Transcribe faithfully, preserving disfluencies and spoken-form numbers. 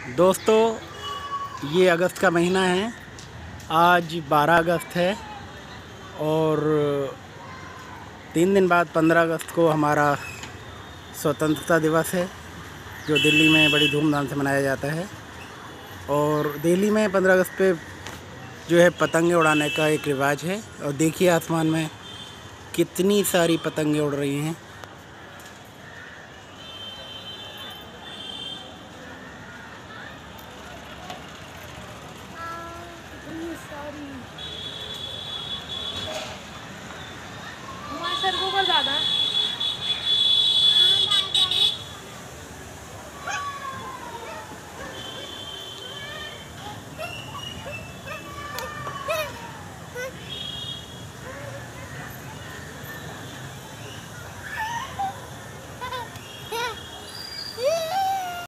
दोस्तों, ये अगस्त का महीना है। आज बारह अगस्त है और तीन दिन बाद पंद्रह अगस्त को हमारा स्वतंत्रता दिवस है, जो दिल्ली में बड़ी धूमधाम से मनाया जाता है। और दिल्ली में पंद्रह अगस्त पे जो है पतंगे उड़ाने का एक रिवाज है। और देखिए आसमान में कितनी सारी पतंगे उड़ रही हैं।